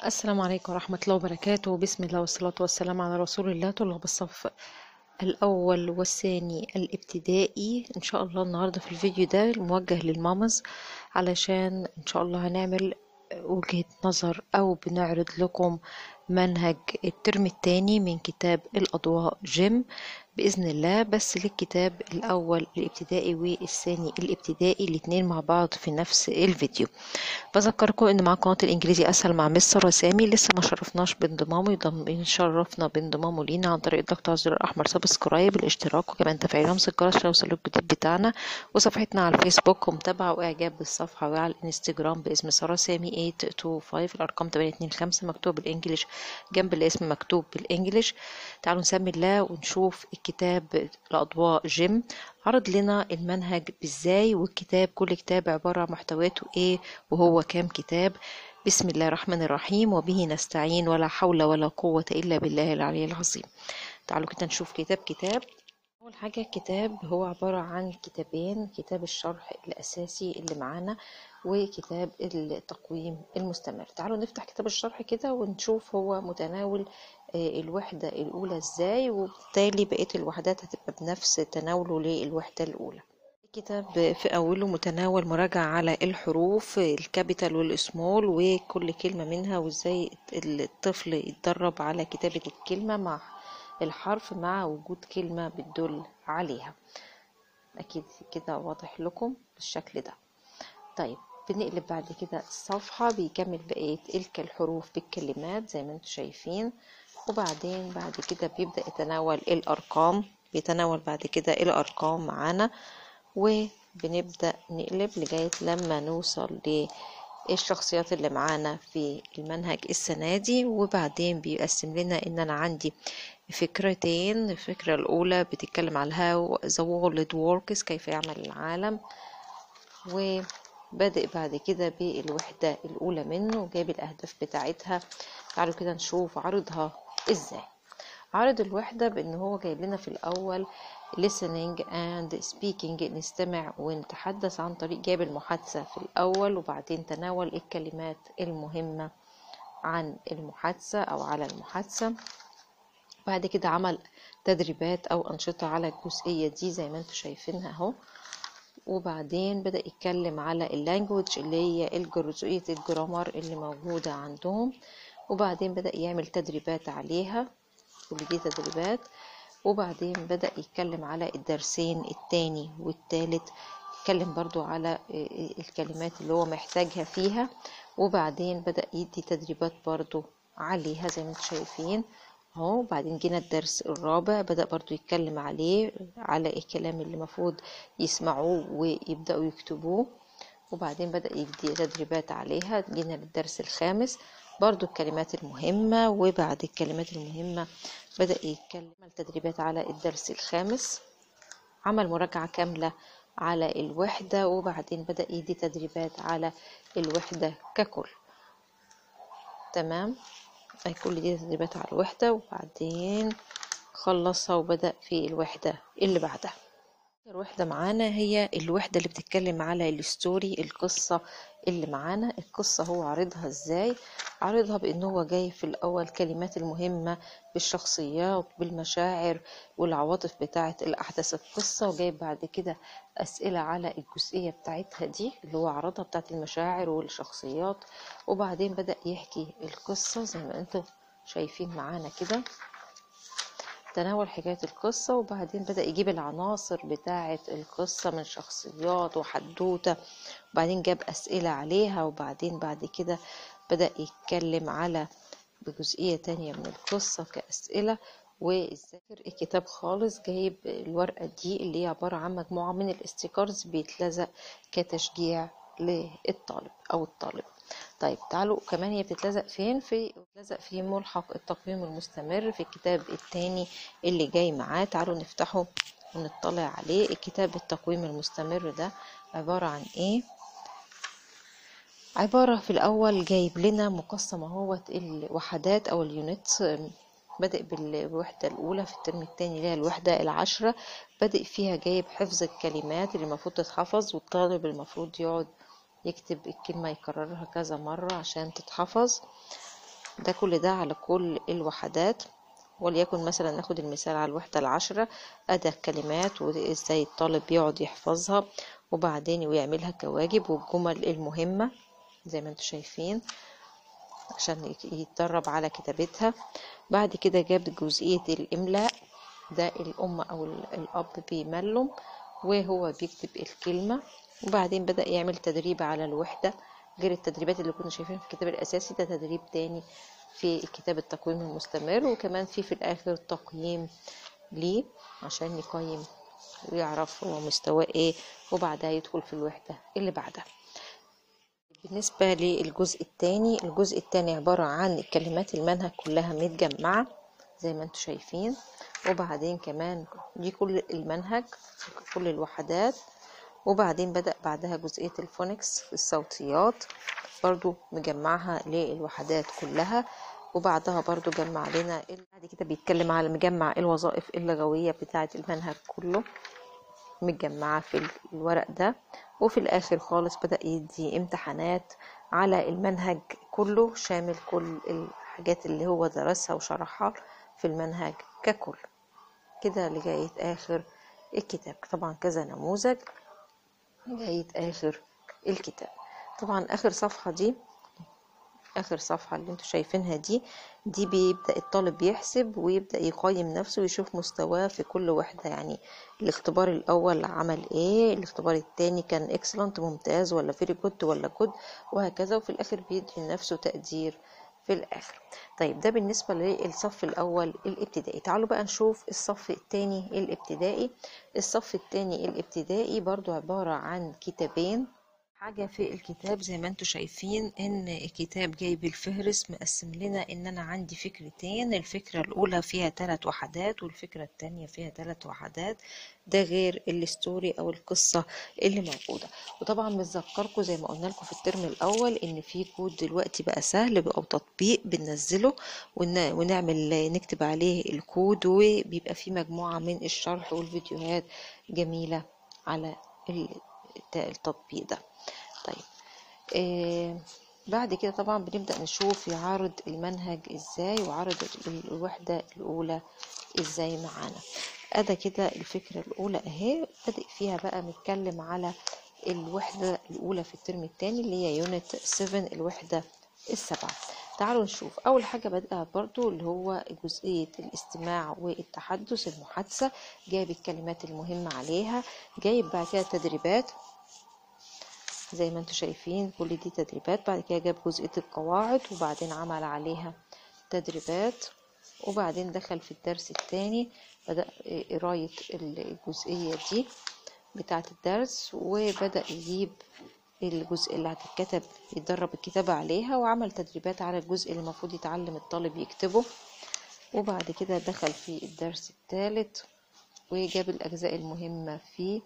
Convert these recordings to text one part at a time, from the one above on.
السلام عليكم ورحمة الله وبركاته. بسم الله والصلاة والسلام على رسول الله. طلاب الصف الأول والثاني الابتدائي، إن شاء الله النهاردة في الفيديو ده موجه للمامز، علشان إن شاء الله هنعمل وجهة نظر أو بنعرض لكم منهج الترم الثاني من كتاب الأضواء جيم بإذن الله، بس للكتاب الأول الابتدائي والثاني الابتدائي الاتنين مع بعض في نفس الفيديو. بذكركم ان مع قناة الانجليزي اسهل مع مستر رسامي لسه ما شرفناش بانضمامه، شرفنا بانضمامه لينا عن طريق الضغط على الزر الاحمر سبسكرايب، الاشتراك، وكمان تفعيل رمز الجرس عشان يوصلك الجديد بتاعنا، وصفحتنا على الفيسبوك ومتابعة واعجاب بالصفحة، وعلى الانستجرام باسم سارة سامي 825 الارقام 825 مكتوب بالانجليش جنب الاسم مكتوب بالانجليش. تعالوا نسمي الله ونشوف الكتاب الاضواء جيم عرض لنا المنهج ازاي، والكتاب كل كتاب عبارة عن محتوياته ايه وهو كام كتاب. بسم الله الرحمن الرحيم، وبه نستعين، ولا حول ولا قوة إلا بالله العلي العظيم. تعالوا كده نشوف كتاب. أول حاجة الكتاب هو عبارة عن كتابين، كتاب الشرح الأساسي اللي معانا وكتاب التقويم المستمر. تعالوا نفتح كتاب الشرح كده ونشوف هو متناول الوحدة الأولى ازاي، وبالتالي بقية الوحدات هتبقى بنفس تناوله للوحدة الأولى. الكتاب في أوله متناول مراجعة على الحروف الكابيتال والسمول وكل كلمة منها، وازاي الطفل يتدرب على كتابة الكلمة مع الحرف مع وجود كلمة بتدل عليها. أكيد كده واضح لكم بالشكل ده. طيب بنقلب بعد كده الصفحة، بيكمل بقية الحروف بالكلمات زي ما انتم شايفين، وبعدين بعد كده بيبدأ يتناول الأرقام، بيتناول بعد كده الأرقام معانا، وبنبدأ نقلب لغاية لما نوصل للشخصيات اللي معانا في المنهج السنة دي. وبعدين بيقسم لنا ان انا عندي فكرتين. الفكرة الاولى بتتكلم على how the world works، كيف يعمل العالم، وبدأ بعد كده بالوحدة الاولى منه وجايب الاهداف بتاعتها. تعالوا كده نشوف عرضها ازاي. عرض الوحدة بان هو جايب لنا في الاول listening and speaking، نستمع ونتحدث عن طريق جاب المحادثة في الأول، وبعدين تناول الكلمات المهمة عن المحادثة أو على المحادثة. بعد كده عمل تدريبات أو أنشطة على الجزئية دي زي ما انتم شايفينها اهو. وبعدين بدأ يتكلم على اللانجوج اللي هي جزئية الجرامر اللي موجودة عندهم، وبعدين بدأ يعمل تدريبات عليها، كل دي تدريبات. وبعدين بدأ يتكلم على الدرسين التاني والتالت، يتكلم برضو على الكلمات اللي هو محتاجها فيها، وبعدين بدأ يدي تدريبات برضو عليها زي ما انتم شايفين اهو. بعدين جينا الدرس الرابع، بدأ برضو يتكلم عليه على الكلام اللي المفروض يسمعوه ويبدأوا يكتبوه، وبعدين بدأ يدي تدريبات عليها. جينا للدرس الخامس برضو الكلمات المهمة، وبعد الكلمات المهمة بدأ يتكلم التدريبات على الدرس الخامس، عمل مراجعة كاملة على الوحدة، وبعدين بدأ يدي تدريبات على الوحدة ككل. تمام، كل دي تدريبات على الوحدة، وبعدين خلصها وبدأ في الوحدة اللي بعدها. الوحدة معانا هي الوحدة اللي بتتكلم على الستوري، القصة اللي معانا. القصة هو عارضها ازاي؟ عارضها بانه هو جاي في الاول كلمات المهمة بالشخصيات بالمشاعر والعواطف بتاعة الاحداث القصة، وجايب بعد كده اسئلة على الجزئية بتاعتها دي اللي هو عرضها بتاعة المشاعر والشخصيات، وبعدين بدأ يحكي القصة زي ما انتم شايفين معانا كده، تناول حكاية القصة، وبعدين بدأ يجيب العناصر بتاعة القصة من شخصيات وحدوتة، وبعدين جاب أسئلة عليها، وبعدين بعد كده بدأ يتكلم على بجزئية تانية من القصة كأسئلة. والذاكر الكتاب خالص جايب الورقة دي اللي هي عبارة عن مجموعة من الاستيكرز بيتلزق كتشجيع للطالب أو الطالب. طيب تعالوا كمان هي بتتلزق فين؟ بتتلزق في ملحق التقويم المستمر في الكتاب التاني اللي جاي معاه. تعالوا نفتحه ونطلع عليه. الكتاب التقويم المستمر ده عبارة عن ايه؟ عبارة في الأول جايب لنا مقسمة هو الوحدات أو اليونتس. بدأ بالوحدة الأولى في الترم الثاني اللي هي الوحدة العشرة، بدأ فيها جايب حفظ الكلمات اللي المفروض تتحفظ، والطالب المفروض يقعد يكتب الكلمة يكررها كذا مرة عشان تتحفظ. ده كل ده على كل الوحدات. وليكن مثلا ناخد المثال على الوحدة ال10، أدى الكلمات وإزاي الطالب يقعد يحفظها وبعدين ويعملها كواجب، والجمل المهمة زي ما انتم شايفين عشان يتدرب على كتابتها. بعد كده جاب جزئية الإملاء، ده الأم أو الأب بيملم وهو بيكتب الكلمة. وبعدين بدأ يعمل تدريب على الوحدة غير التدريبات اللي كنا شايفينها في الكتاب الأساسي، ده تدريب تاني في الكتاب التقويم المستمر. وكمان في الآخر تقييم ليه عشان يقيم ويعرف هو مستواه ايه، وبعدها يدخل في الوحدة اللي بعدها. بالنسبة للجزء الثاني، الجزء الثاني عبارة عن كلمات المنهج كلها متجمعة زي ما انتم شايفين، وبعدين كمان دي كل المنهج كل الوحدات. وبعدين بدأ بعدها جزئية الفونكس الصوتيات برضو مجمعها للوحدات كلها. وبعدها برضو جمع لنا بعد كده بيتكلم على مجمع الوظائف اللغوية بتاعة المنهج كله متجمعة في الورق ده. وفي الآخر خالص بدأ يدي امتحانات على المنهج كله شامل كل الحاجات اللي هو درسها وشرحها في المنهج ككل كده لغاية آخر الكتاب. طبعا كذا نموذج لغاية آخر الكتاب. طبعا آخر صفحة دي، آخر صفحة اللي انتوا شايفينها دي بيبدأ الطالب يحسب ويبدأ يقيم نفسه ويشوف مستواه في كل وحدة. يعني الاختبار الأول عمل ايه، الاختبار التاني كان اكسلنت ممتاز ولا فيري جود ولا جود، وهكذا. وفي الآخر بيدي لنفسه تقدير في الآخر. طيب ده بالنسبة للصف الأول الابتدائي. تعالوا بقى نشوف الصف التاني الابتدائي. الصف التاني الابتدائي برضو عبارة عن كتابين. حاجة في الكتاب زي ما انتوا شايفين ان الكتاب جايب الفهرس مقسم لنا ان انا عندي فكرتين، الفكرة الاولى فيها 3 وحدات والفكرة التانية فيها 3 وحدات، ده غير الستوري او القصة اللي موجودة. وطبعا بنذكركم زي ما قلنا لكم في الترم الاول ان في كود دلوقتي بقى سهل او تطبيق بننزله ونعمل نكتب عليه الكود، وبيبقى فيه مجموعة من الشرح والفيديوهات جميلة على التطبيق ده. طيب بعد كده طبعا بنبدأ نشوف يعرض المنهج ازاي وعرض الوحدة الأولى ازاي معانا. أدا كده الفكرة الأولى اهي بدأ فيها بقى نتكلم على الوحدة الأولى في الترم الثاني اللي هي يونت 7 الوحدة السبعة. تعالوا نشوف أول حاجة بدأ برضو اللي هو جزئية الاستماع والتحدث المحادثة، جايب الكلمات المهمة عليها، جايب بعد كده تدريبات زي ما انتوا شايفين كل دي تدريبات. بعد كده جاب جزئية القواعد وبعدين عمل عليها تدريبات، وبعدين دخل في الدرس الثاني بدأ قراية الجزئية دي بتاعة الدرس، وبدأ يجيب الجزء اللي هتتكتب يتدرب الكتابة عليها، وعمل تدريبات على الجزء اللي المفروض يتعلم الطالب يكتبه. وبعد كده دخل في الدرس الثالث وجاب الأجزاء المهمة فيه.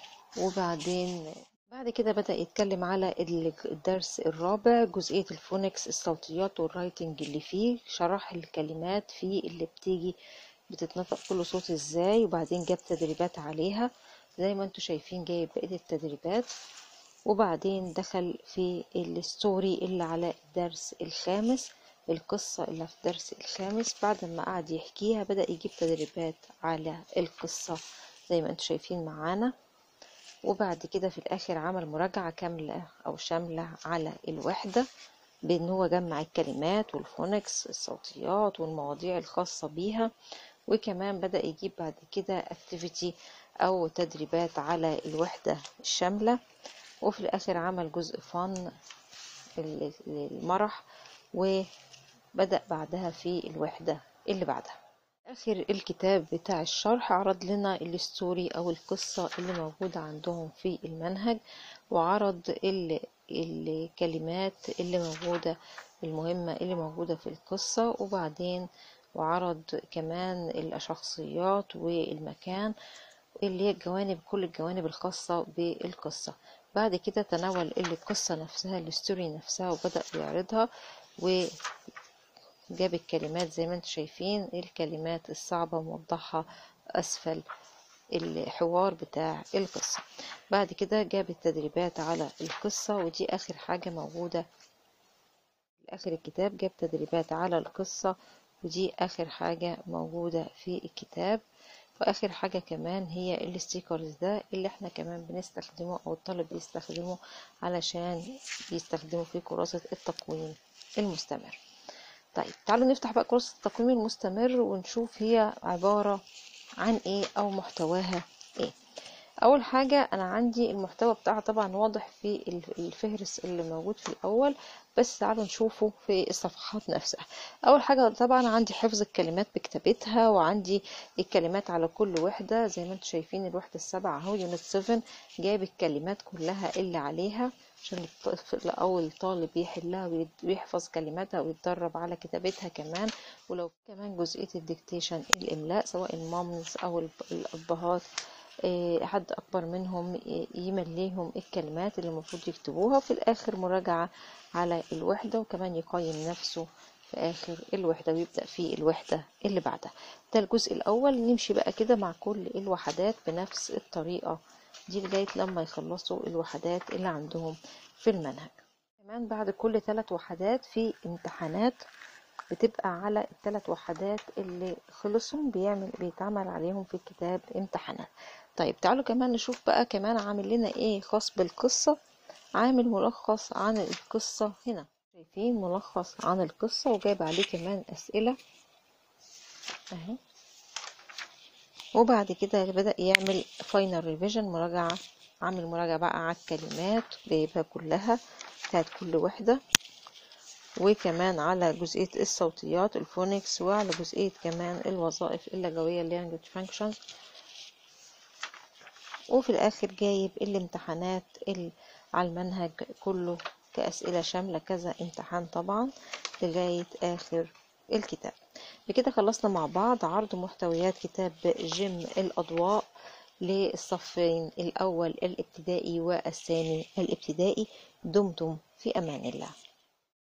وبعدين بعد كده بدأ يتكلم على الدرس الرابع جزئية الفونكس الصوتيات والرايتنج اللي فيه، شرح الكلمات فيه اللي بتيجي بتتنطق كل صوت ازاي، وبعدين جاب تدريبات عليها زي ما انتوا شايفين جايب بقية التدريبات. وبعدين دخل في الستوري اللي على الدرس الخامس، القصة اللي في الدرس الخامس بعد ما قعد يحكيها بدأ يجيب تدريبات على القصة زي ما انتوا شايفين معانا. وبعد كده في الآخر عمل مراجعة كاملة أو شاملة على الوحدة بأن هو جمع الكلمات والفونكس الصوتيات والمواضيع الخاصة بيها. وكمان بدأ يجيب بعد كده activity أو تدريبات على الوحدة الشاملة. وفي الآخر عمل جزء فن المرح، وبدأ بعدها في الوحدة اللي بعدها. آخر الكتاب بتاع الشرح عرض لنا الستوري أو القصة اللي موجودة عندهم في المنهج، وعرض الكلمات اللي موجودة المهمة اللي موجودة في القصة، وبعدين وعرض كمان الشخصيات والمكان اللي هي الجوانب كل الجوانب الخاصة بالقصة. بعد كده تناول القصة نفسها الستوري نفسها وبدأ يعرضها، جاب الكلمات زي ما انتم شايفين الكلمات الصعبة موضحها أسفل الحوار بتاع القصة. بعد كده جاب التدريبات على القصة، ودي آخر حاجة موجودة آخر الكتاب جاب تدريبات على القصة، ودي آخر حاجة موجودة في الكتاب. وآخر حاجة كمان هي الستيكرز ده اللي احنا كمان بنستخدمه أو الطالب بيستخدمه علشان بيستخدمه في كراسة التقويم المستمر. طيب تعالوا نفتح بقى كراسة التقويم المستمر ونشوف هي عبارة عن ايه أو محتواها ايه. اول حاجة انا عندي المحتوى بتاعها طبعا واضح في الفهرس اللي موجود في الاول، بس تعالوا نشوفه في الصفحات نفسها. اول حاجة طبعا عندي حفظ الكلمات بكتابتها، وعندي الكلمات على كل وحدة زي ما انتم شايفين. الوحدة السابعة اهو يونت 7 جايب الكلمات كلها اللي عليها عشان الطفل او الطالب يحلها ويحفظ كلماتها ويتدرب على كتابتها كمان. ولو كمان جزئية الديكتيشن الاملاء، سواء المامز او الابهات حد أكبر منهم يمليهم الكلمات اللي المفروض يكتبوها. في الآخر مراجعة على الوحدة، وكمان يقيم نفسه في آخر الوحدة ويبدأ في الوحدة اللي بعدها. ده الجزء الأول. نمشي بقى كده مع كل الوحدات بنفس الطريقة دي لغاية لما يخلصوا الوحدات اللي عندهم في المنهج. كمان بعد كل 3 وحدات في امتحانات بتبقى على ال3 وحدات اللي خلصوا، بيتعمل عليهم في الكتاب امتحانات. طيب تعالوا كمان نشوف بقى كمان عامل لنا ايه خاص بالقصة. عامل ملخص عن القصة هنا، شايفين ملخص عن القصة وجايب عليه كمان أسئلة اهي. وبعد كده بدأ يعمل فاينل ريفيجن، مراجعة، عامل مراجعة بقى على الكلمات جايبها كلها بتاعت كل وحدة، وكمان على جزئية الصوتيات الفونكس، وعلى جزئية كمان الوظائف اللغوية language functions. وفي الآخر جايب الامتحانات على المنهج كله كأسئلة شاملة كذا امتحان طبعا لغاية آخر الكتاب. بكده خلصنا مع بعض عرض محتويات كتاب جيم الأضواء للصفين الأول الابتدائي والثاني الابتدائي. دمتم في أمان الله.